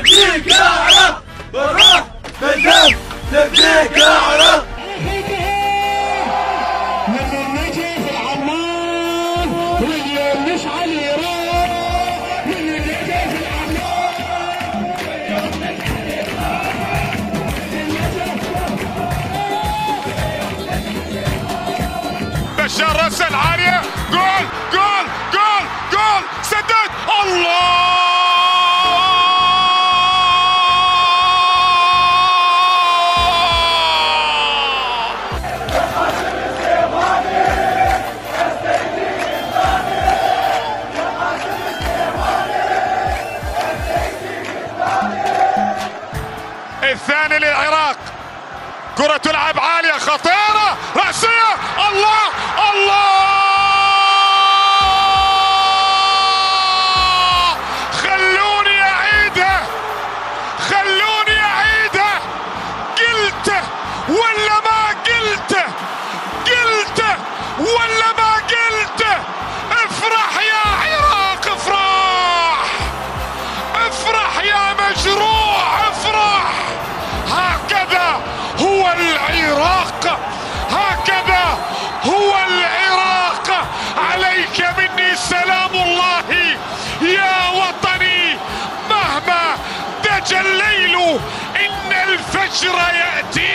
نبنيك يا عراق بالروح بالدم نبنيك يا عراق. من نجي في العمار واليوم نشعل يراق، من نجي في العمار واليوم نشعل يراق، بشار راسل عالية، جول جول جول جول، سدد الله. الثاني للعراق، كرة تلعب عالية خطيرة رأسية، الله الله. خلوني أعيدها، خلوني أعيدها. قلته ولا ما قلته، قلته ولا ما قلته. افرح يا عراق، افرح افرح يا مجروح، افرح. هكذا هو العراق، هكذا هو العراق. عليك مني سلام الله يا وطني، مهما دج الليل إن الفجر يأتي.